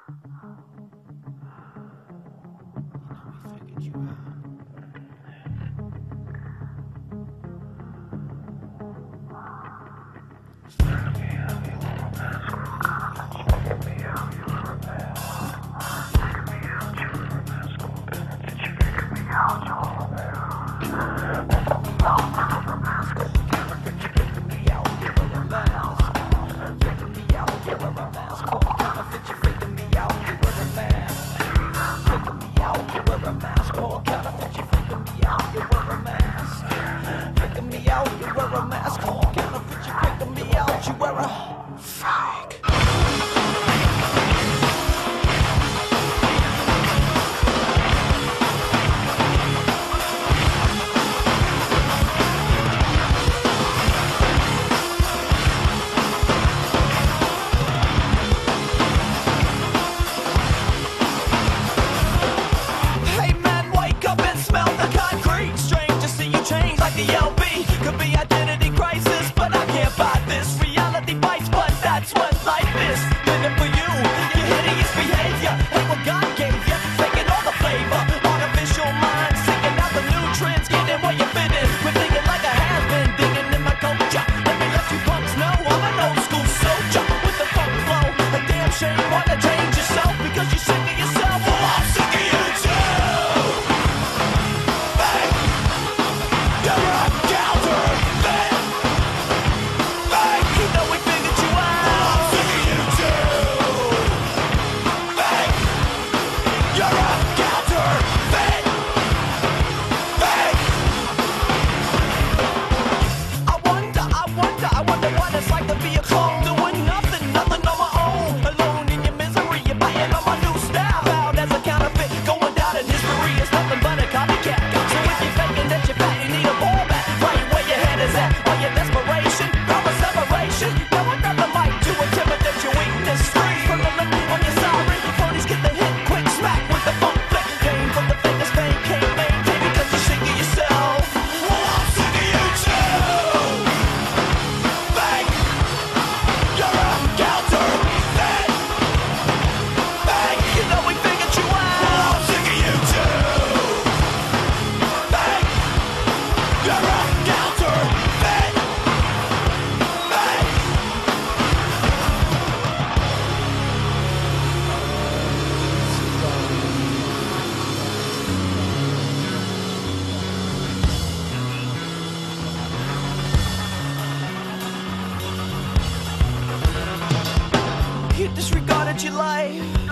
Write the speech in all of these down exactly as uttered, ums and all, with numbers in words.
You disregarded your life.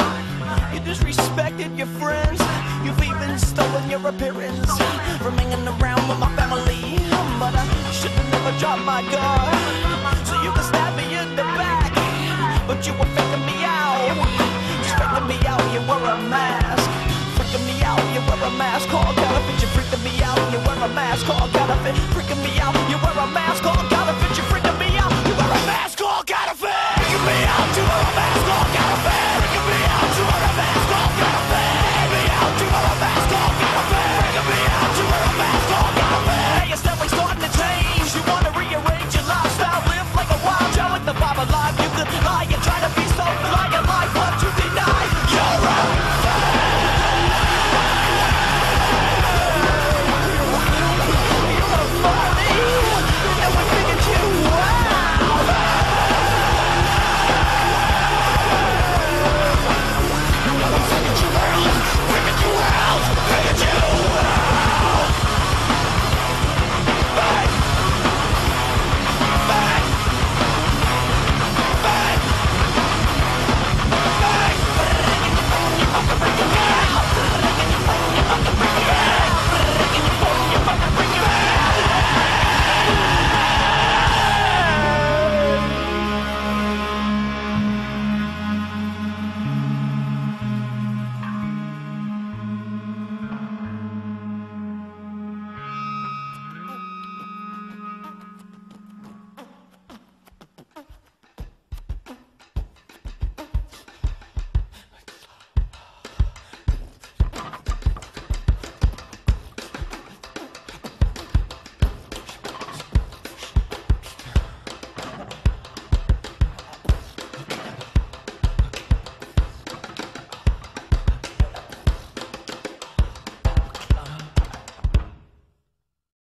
You disrespected your friends. You've even stolen your appearance from hanging around with my family. But I should've never dropped my guard, so you could stab me in the back. But you were faking me out. Just faking me out, you wore a mask. Freaking me out, you wear a mask called counterfeit. You're freaking me out, you wear a mask called counterfeit. Freaking me out, you wear a mask called